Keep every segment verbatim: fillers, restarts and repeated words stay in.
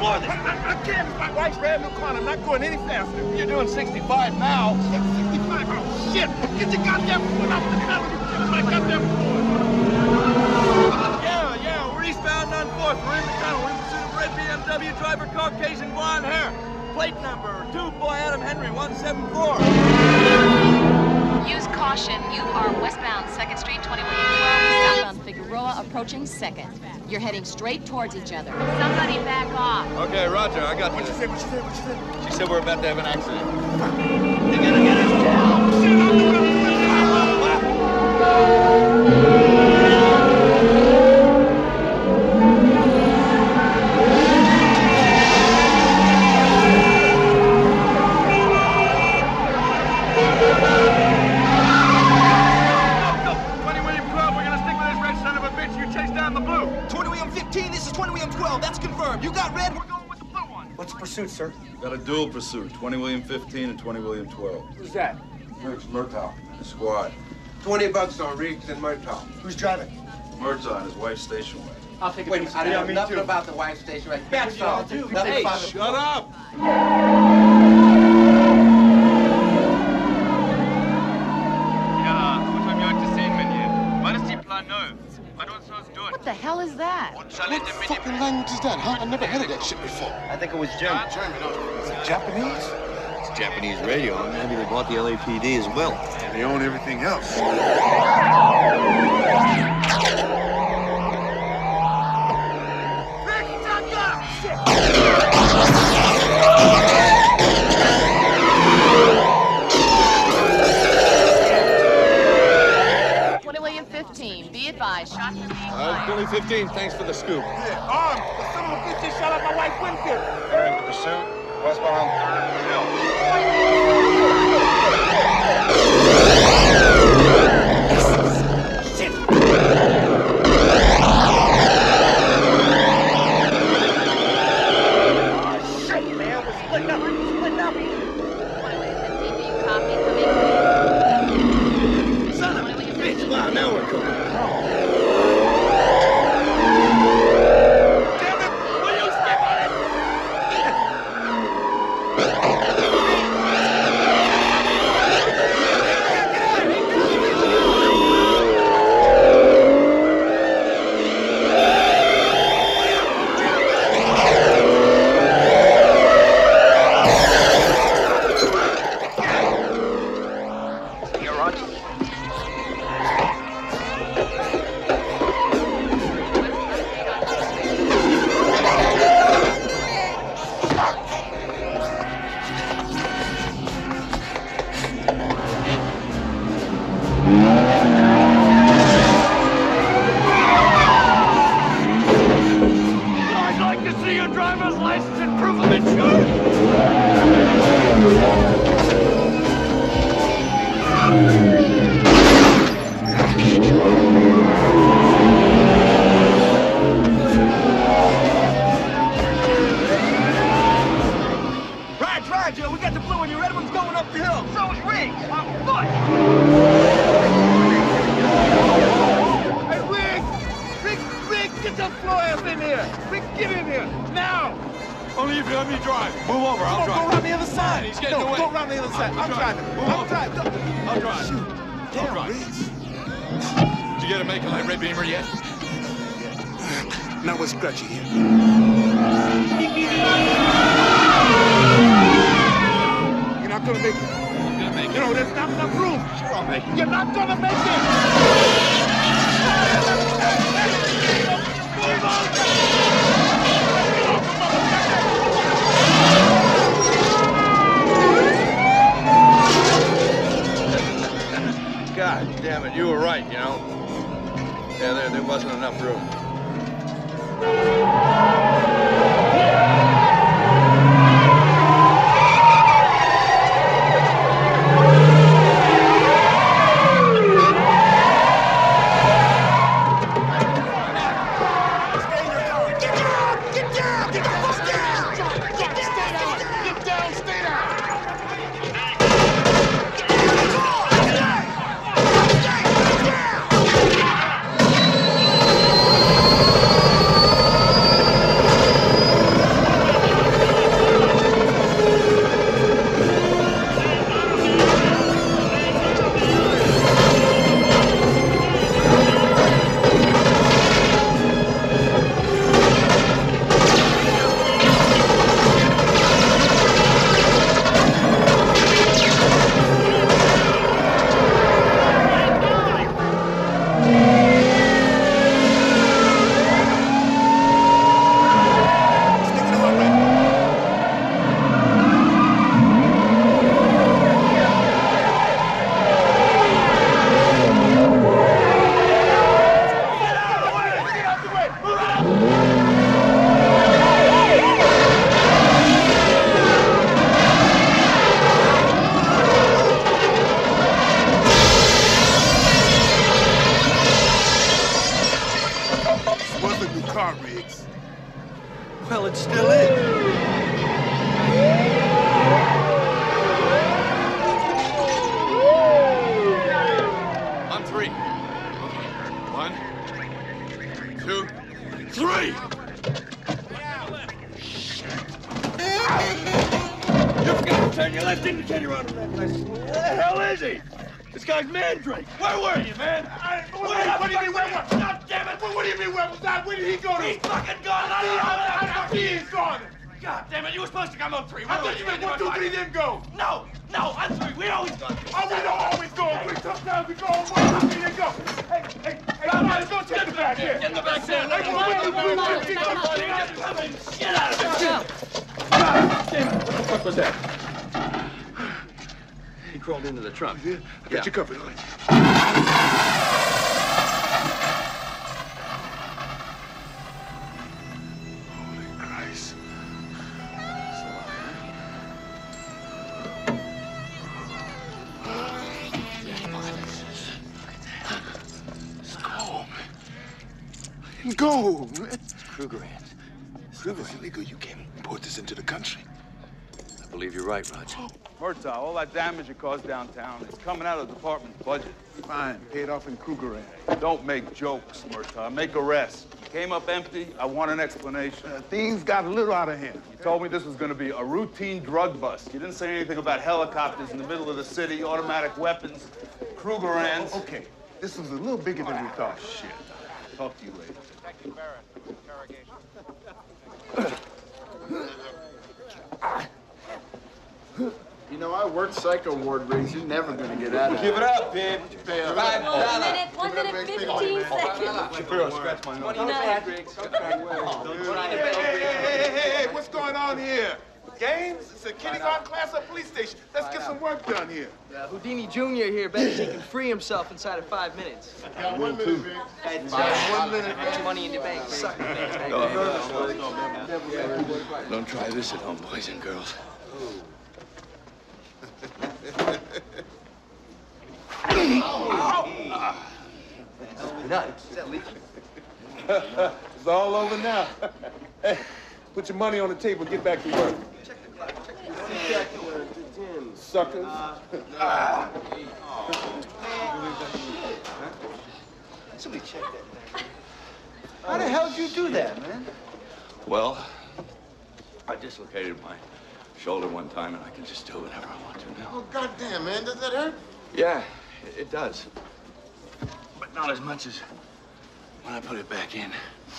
farther. I, I, I can't. It's my wife's brand new car. I'm not going any faster. You're doing sixty-five now. sixty-five? Oh, shit. Get your goddamn foot off the pedal. You're killing my goddamn foot. Yeah, yeah. We're eastbound on fourth. We're in the tunnel. We're in pursuit of red B M W driver, Caucasian blonde hair. Plate number two, boy Adam Henry, one seven four. Use caution. You are westbound second Street, twenty William twelve, southbound Figueroa, approaching second. You're heading straight towards each other. Somebody back off. Okay, Roger, I got What'd this. you say? What'd you say? What'd you say? She said we're about to have an accident. They're gonna get us down. Shit, I'm the one. You got red? We're going with the blue one. What's the pursuit, sir? Got a dual pursuit, twenty William fifteen and twenty William twelve. Who's that? Riggs Murtaugh, the squad. Twenty bucks on Riggs and Murtaugh. Who's driving? Murtaugh and his wife's station wagon. I'll take a Wait, piece I of don't that. know nothing about the wife station right there. That's all. Nothing Hey, about it. shut up! What the hell is that? What fucking language is that, huh? I never heard of that shit before. I think it was German. German, oh, is it Japanese? It's Japanese radio. Maybe they bought the L A P D as well. And they own everything else. Be advised, shots are being Uh, Billy fifteen, thanks for the scoop. Yeah, arm! The son of a bitch just shot at my wife Winfield. They're in pursuit. Westbound third Hill. Shit! Oh, shit, man. We're splitting up. We're splitting up. twenty William fifteen, do you copy? Come in. Son of a bitch. Wow, now we're cooking. Now we're scratchy here. You're not gonna make it. I'm gonna make it. You know, there's not enough room. Sure, I'll make it. You're not gonna make it. God damn it, you were right, you know. Yeah, there, there wasn't enough room. Turn your left into turn your right. Where the hell is he? This guy's Mandrake. Where were you, man? I, where, where, what do you mean, where was? God damn it! What, what do you mean, where was that? Where did he go to? He's fucking gone. I don't know how he is gone. God damn it! You were supposed to come on three. I thought you meant one, two, three, then go. No, no, on three. We always go. Oh, we don't always go. We sometimes we go on one, two, three, then go. Hey, hey, hey, come on, let's go check the back here. Get the back there. Hey, come on, come on, come on. Get out of it. Damn it! What the fuck was that? He crawled into the trunk. Yeah, I got you covered. Holy Christ. Go, man. It's Kruger hands. Kruger's illegal. You can't import this into the country. I believe you're right, Roger. Murtaugh, all that damage you caused downtown is coming out of the department's budget. Fine, paid off in Kruger. Don't make jokes, Murtaugh. Make arrests. You came up empty. I want an explanation. Uh, things got a little out of hand. You told me this was going to be a routine drug bust. You didn't say anything about helicopters in the middle of the city, automatic weapons, Kruger hands. Oh, okay, this was a little bigger than we thought. Shit. Talk to you later. Detective Barrett, interrogation. You know, I worked psycho ward rings. You're never gonna get out of it. Give it up, babe. One minute, one minute, fifteen seconds. Shapiro, scratch my nose. Hey, Hey, hey, hey, hey, hey, hey, what's going on here? Games? It's a kindergarten class at police station. Let's get some work done here. Uh, Houdini Junior here bets he can free himself inside of five minutes. Got one minute, man. And, uh, one minute. Put your money in your bank. Suck your bank. Don't try this at home, boys and girls. Nuts. Is that leaking? It's all over now. Hey, put your money on the table. Get back to work. Check the clock. Check the clock. Suckers. Ah. Somebody check that thing. How the hell did you do that, man? Well, I dislocated my shoulder one time, and I can just do it whenever I want to now. Oh, goddamn, man. Does that hurt? Yeah, it, it does. But not as much as when I put it back in.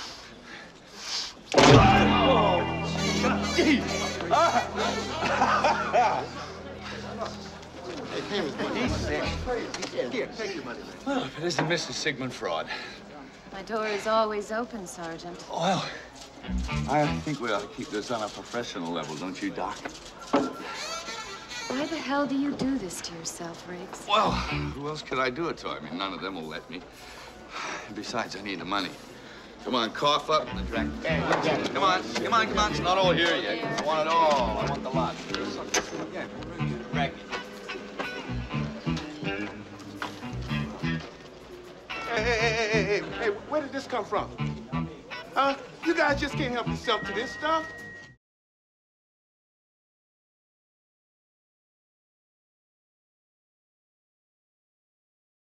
Hey, pay me money. He's sick. Here, take your money, man. Well, if it isn't Missus Sigmund Fraud. My door is always open, Sergeant. Well, I think we ought to keep this on a professional level, don't you, Doc? Why the hell do you do this to yourself, Riggs? Well, who else could I do it to? I mean, none of them will let me. And besides, I need the money. Come on, cough up and drink. Come on, come on, come on. It's not all here yet. I want it all. I want the lot. Yeah, drag me. Hey, hey, hey, hey, hey, hey, where did this come from? Huh? You guys just can't help yourself to this stuff.